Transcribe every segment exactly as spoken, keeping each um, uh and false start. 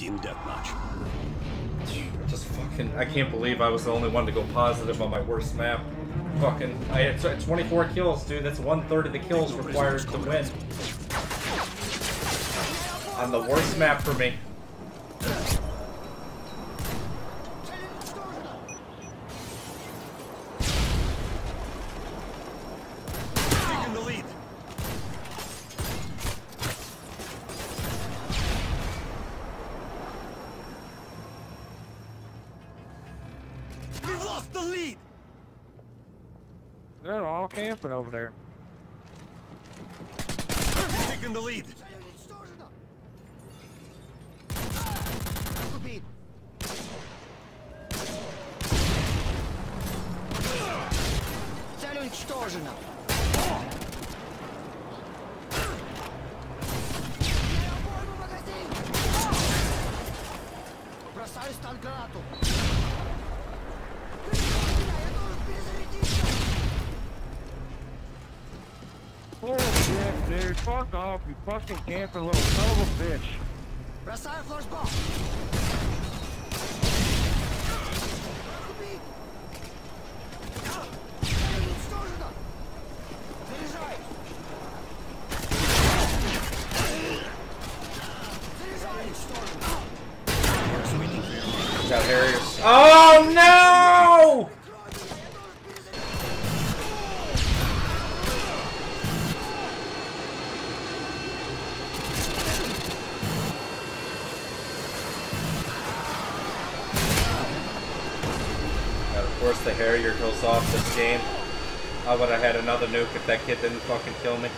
Team deathmatch. Just fucking, I can't believe I was the only one to go positive on my worst map. Fucking, I had twenty-four kills, dude. That's one third of the kills required to win. On the worst map for me. Taking the lead. We've lost the lead. They're all camping over there. Taking the lead. Цель уничтожена. Бросаю станграту. Bullshit, dude. Fuck off, you fucking camping little son of a bitch. Бросаю флешбок. Got Harriers. Oh no! And of course the Harrier goes off this game. I would have had another nuke if that kid didn't fucking kill me.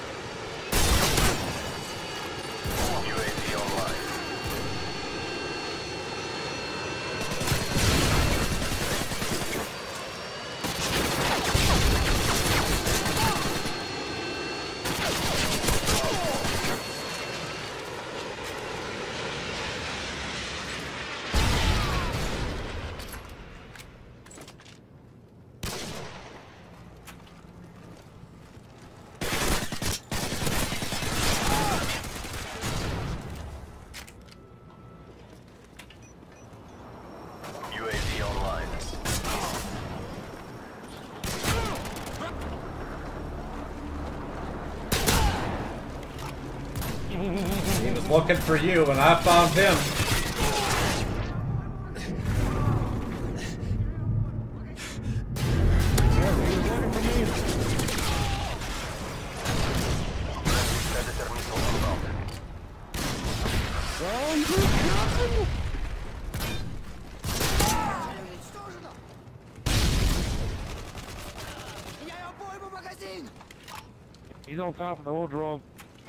He was looking for you, and I found him. He's on top of the old drum.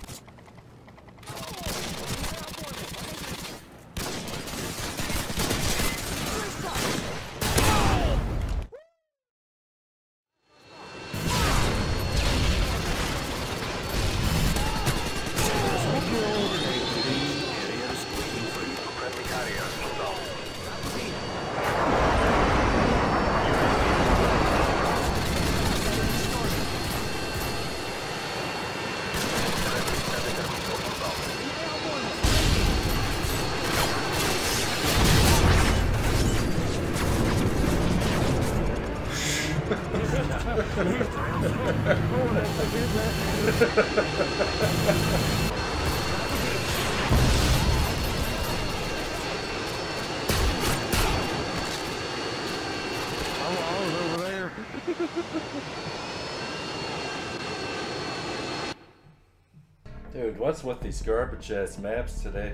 Dude, what's with these garbage ass maps today?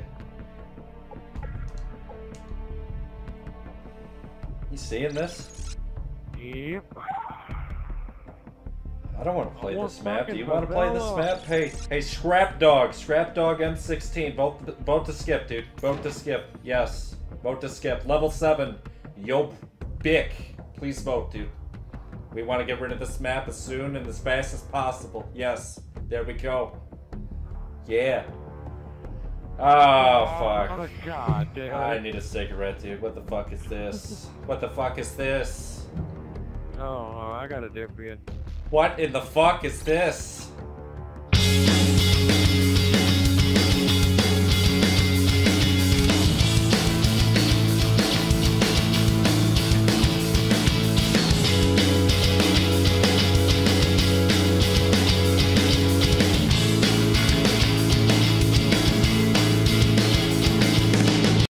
You seeing this? Yep. I don't want to play this map. Do you want to play this map? Hey, hey, Scrap Dog, Scrap Dog M sixteen. Vote, vote to skip, dude. Vote to skip. Yes, vote to skip. Level seven. Yo, Bick. Please vote, dude. We want to get rid of this map as soon and as fast as possible. Yes, there we go. Yeah. Oh, fuck. Oh, God, dude. I need a cigarette, dude. What the fuck is this? What the fuck is this? Oh, I got a dip in. What in the fuck is this?